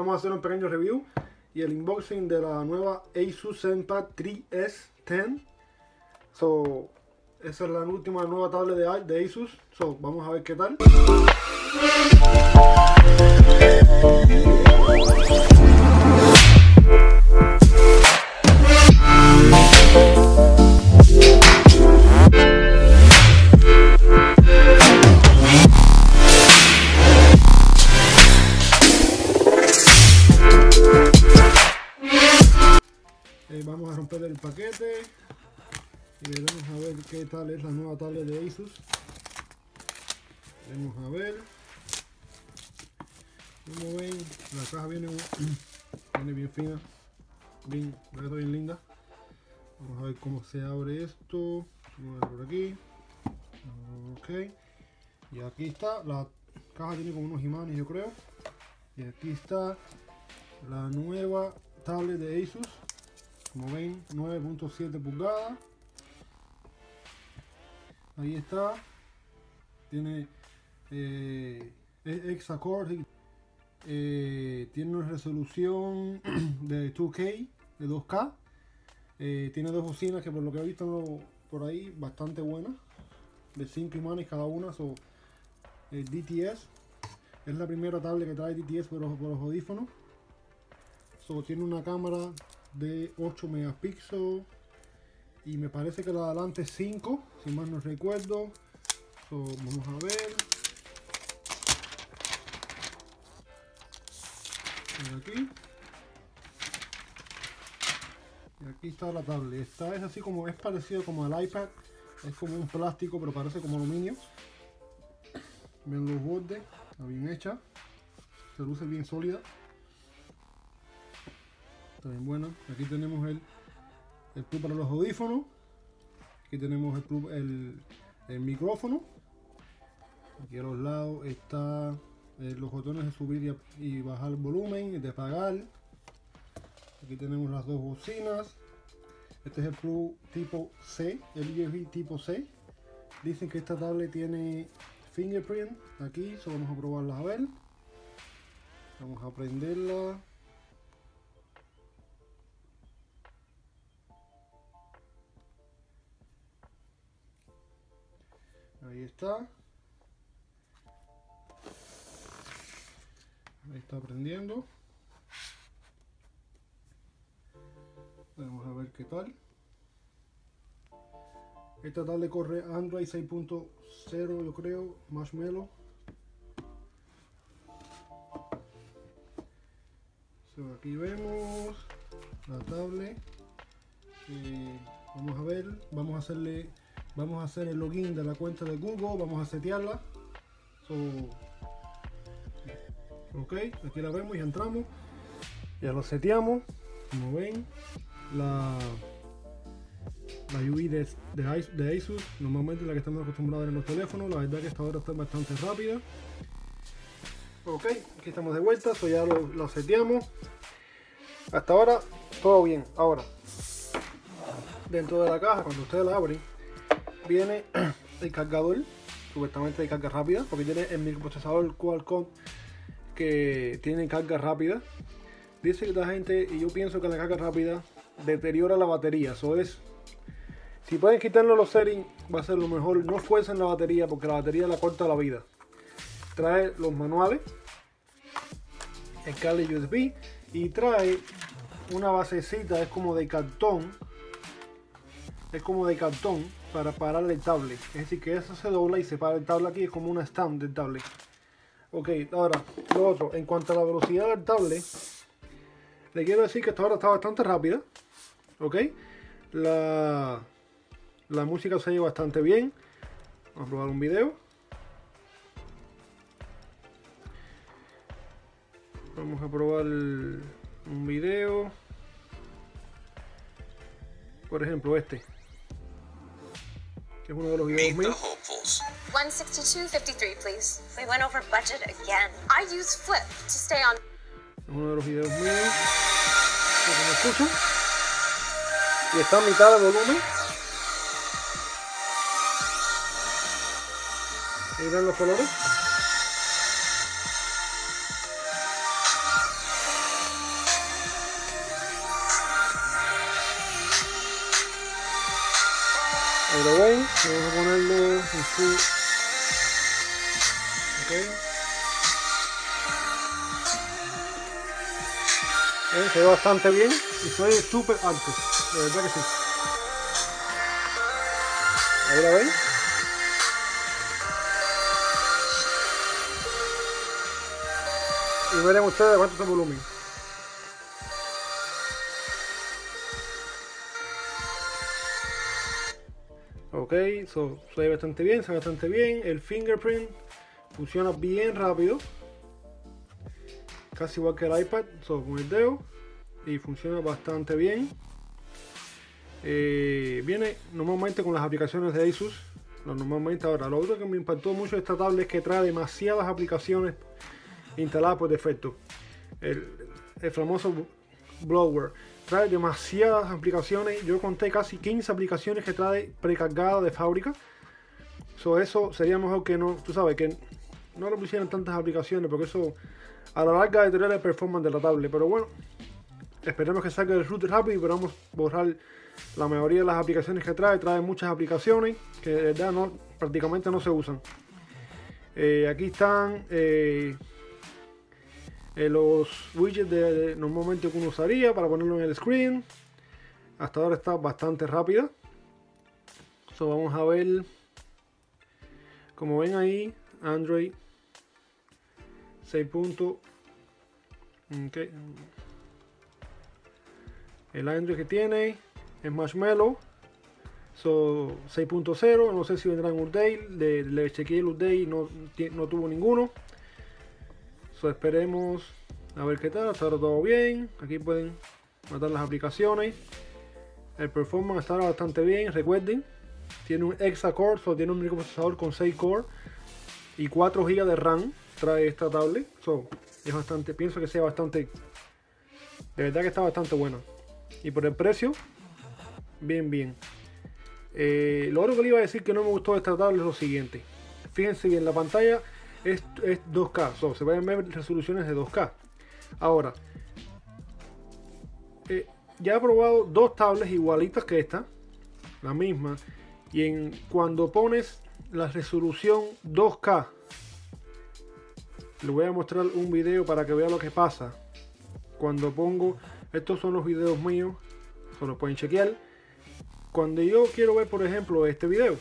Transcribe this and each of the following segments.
vamos a hacer un pequeño review y el unboxing de la nueva Asus ZenPad 3S10. So, esa es la última nueva tablet de Asus. So, vamos a ver qué tal. Vamos a romper el paquete y veremos a ver qué tal es la nueva tablet de Asus. Vamos a ver. Como ven, la caja viene bien fina, bien linda. Vamos a ver cómo se abre esto. Vamos a ver por aquí. Ok. Y aquí está, la caja tiene como unos imanes, yo creo. Y aquí está la nueva tablet de Asus. Como ven, 9.7 pulgadas. Ahí está. Tiene Hexa-core. Tiene una resolución de 2K, de 2K. Tiene dos bocinas que por lo que he visto por ahí bastante buenas. De 5 imanes cada una. So, DTS. Es la primera tablet que trae DTS por los audífonos. So, tiene una cámara de 8 megapíxeles y me parece que la de adelante es 5, si más no recuerdo. So, vamos a ver. Por aquí. Y aquí está la tablet. Esta es así como, es parecido como al iPad. Es como un plástico, pero parece como aluminio. Ven los bordes, está bien hecha. Se luce bien sólida. Está bien buena. Aquí tenemos el plug para los audífonos. Aquí tenemos el micrófono. Aquí a los lados está los botones de subir y bajar el volumen y de apagar. Aquí tenemos las dos bocinas. Este es el plug tipo C, el USB tipo C. Dicen que esta tablet tiene fingerprint aquí, so vamos a probarla a ver. Vamos a prenderla. Ahí está. Ahí está prendiendo. Vamos a ver qué tal. Esta tablet corre Android 6.0, yo creo, Marshmallow. So, aquí vemos la tablet. Vamos a ver, vamos a hacer el login de la cuenta de Google, vamos a setearla. So, ok, aquí la vemos y entramos. Ya lo seteamos. Como ven, la UI de Asus, normalmente la que estamos acostumbrados en los teléfonos. La verdad que esta hora está bastante rápida. Ok, aquí estamos de vuelta, so ya lo seteamos. Hasta ahora todo bien. Ahora, dentro de la caja, cuando ustedes la abren, viene el cargador, supuestamente de carga rápida, porque tiene el microprocesador Qualcomm que tiene carga rápida. Dice que la gente, y yo pienso que la carga rápida deteriora la batería. Eso es, si pueden quitarle los settings, va a ser lo mejor. No fuercen la batería porque la batería la corta la vida. Trae los manuales, el cable USB y trae una basecita, es como de cartón. Es como de cartón para parar el tablet. Es decir, que eso se dobla y se para el tablet aquí. Es como una stand del tablet. Ok, ahora lo otro, en cuanto a la velocidad del tablet, le quiero decir que esta hora está bastante rápida. Ok, la música se oye bastante bien. Vamos a probar un video. Vamos a probar un video. Por ejemplo, este, que es uno de los videos míos. 162.53, please. We went over budget again. I use Flip to stay on. Es uno de los videos míos. Como me escuchan. Y está a mitad de volumen. Ahí ven los colores. Ahí lo ven, vamos a ponerlo en full. Ok. Se ve bastante bien y se ve súper alto, de verdad que sí. Ahí la ven. Y verán ustedes cuánto es el volumen. Ok, se ve bastante bien, se ve bastante bien. El fingerprint funciona bien rápido. Casi igual que el iPad, con el dedo. Y funciona bastante bien. Viene normalmente con las aplicaciones de Asus. Normalmente ahora, lo otro que me impactó mucho de esta tablet es que trae demasiadas aplicaciones instaladas por defecto. El famoso blower trae demasiadas aplicaciones. Yo conté casi 15 aplicaciones que trae precargadas de fábrica. Eso sería mejor que no, tú sabes, que no le pusieran tantas aplicaciones, porque eso a la larga deteriora el performance de la tablet. Pero bueno, esperemos que salga el root rápido y podamos borrar la mayoría de las aplicaciones que trae. Trae muchas aplicaciones que de verdad prácticamente no se usan. Aquí están los widgets normalmente que uno usaría para ponerlo en el screen. Hasta ahora está bastante rápida. Vamos a ver, como ven ahí, Android 6. Okay. El Android que tiene es Marshmallow 6.0. no sé si vendrá en update. Le chequeé el update y no tuvo ninguno. Esperemos a ver qué tal. Hasta ahora todo bien. Aquí pueden matar las aplicaciones. El performance está bastante bien. Recuerden, tiene un hexa-core, tiene un microprocesador con 6 core y 4 GB de RAM. Trae esta tablet. Es bastante, pienso que sea bastante, de verdad que está bastante buena. Y por el precio, bien. Lo otro que le iba a decir que no me gustó de esta tablet es lo siguiente. Fíjense bien, la pantalla es 2K, se pueden ver resoluciones de 2K. Ahora, ya he probado dos tablets igualitas que esta, la misma, y cuando pones la resolución 2K, le voy a mostrar un video para que vea lo que pasa. Cuando pongo, estos son los videos míos, se los pueden chequear. Cuando yo quiero ver, por ejemplo, este video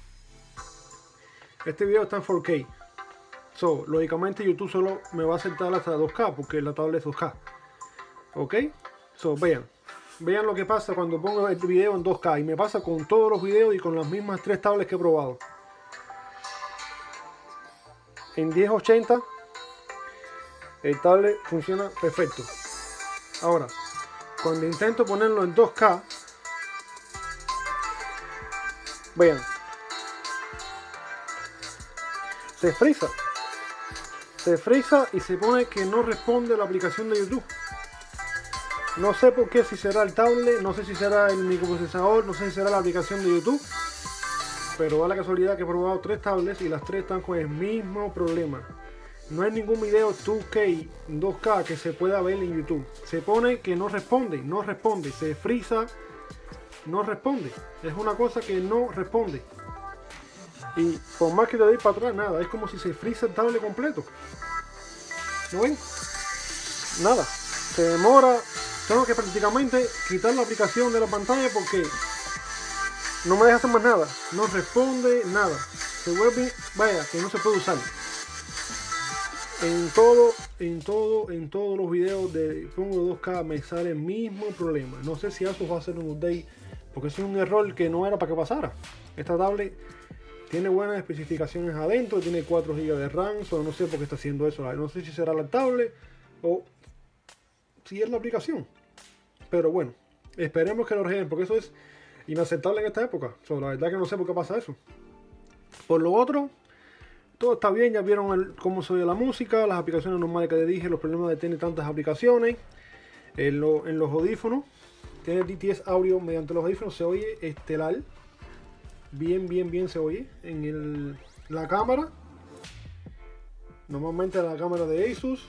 está en 4K. Lógicamente YouTube solo me va a aceptar hasta 2K porque la tablet es 2K. Ok, vean lo que pasa cuando pongo este video en 2K. Y me pasa con todos los videos y con las mismas 3 tablets que he probado. En 1080 el tablet funciona perfecto. Ahora, cuando intento ponerlo en 2K, vean, se frisa y se pone que no responde la aplicación de YouTube. No sé por qué, si será el tablet, no sé si será el microprocesador, no sé si será la aplicación de YouTube, pero da la casualidad que he probado 3 tablets y las 3 están con el mismo problema. No hay ningún video 2K, 2K que se pueda ver en YouTube. Se pone que no responde, se frisa, no responde. Es una cosa que no responde. Y por más que le doy para atrás, nada, es como si se frisa el tablet completo. ¿No ven? Nada, se demora. Tengo que prácticamente quitar la aplicación de la pantalla porque no me deja hacer más nada. No responde nada. Se vuelve, vaya, que no se puede usar. En todos los videos de pongo 2K me sale el mismo problema. No sé si Asus va a hacer un update, porque es un error que no era para que pasara. Esta tablet tiene buenas especificaciones adentro, tiene 4 GB de RAM, solo no sé por qué está haciendo eso. No sé si será la tablet o si es la aplicación. Pero bueno, esperemos que lo arreglen, porque eso es inaceptable en esta época. La verdad que no sé por qué pasa eso. Por lo otro, todo está bien. Ya vieron cómo se oye la música, las aplicaciones normales que les dije, los problemas de tener tantas aplicaciones. En los audífonos, tiene DTS audio mediante los audífonos, se oye estelar. Bien se oye. En la cámara, normalmente la cámara de Asus,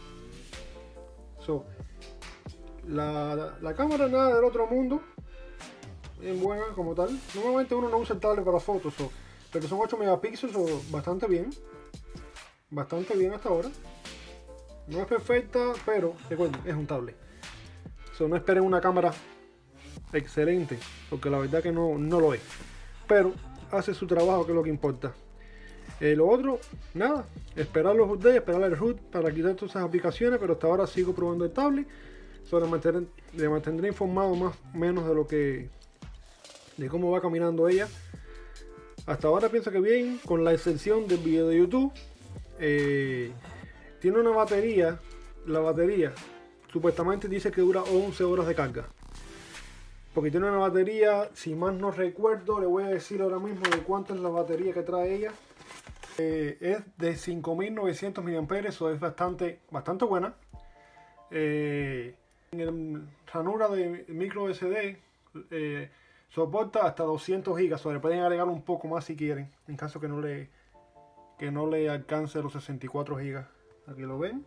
la cámara nada del otro mundo. es buena como tal. Normalmente uno no usa el tablet para fotos, pero son 8 megapíxeles, bastante bien. Bastante bien hasta ahora. No es perfecta, pero recuerden, es un tablet. No esperen una cámara excelente, porque la verdad que no lo es. Pero hace su trabajo, que es lo que importa. Lo otro, nada, esperar los updates, esperar el root para quitar todas esas aplicaciones, pero hasta ahora sigo probando el tablet. Le mantendré informado más o menos de cómo va caminando ella. Hasta ahora pienso que bien, con la excepción del video de YouTube. Tiene una batería, la batería supuestamente dice que dura 11 horas de carga. Porque tiene una batería, si más no recuerdo, le voy a decir ahora mismo de cuánto es la batería que trae ella. Es de 5900 mAh, eso es bastante buena. En el ranura de micro SD soporta hasta 200 GB, le pueden agregar un poco más si quieren, en caso que no le alcance los 64 GB. Aquí lo ven,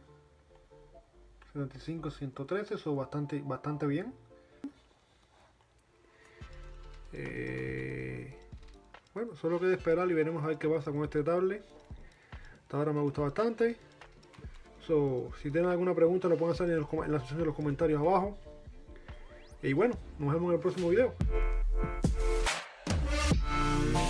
75, 113, eso bastante bien. Bueno, solo queda esperar y veremos a ver qué pasa con este tablet. Hasta ahora me gusta bastante. Si tienen alguna pregunta lo pueden hacer en la sección de los comentarios abajo. Y bueno, nos vemos en el próximo video.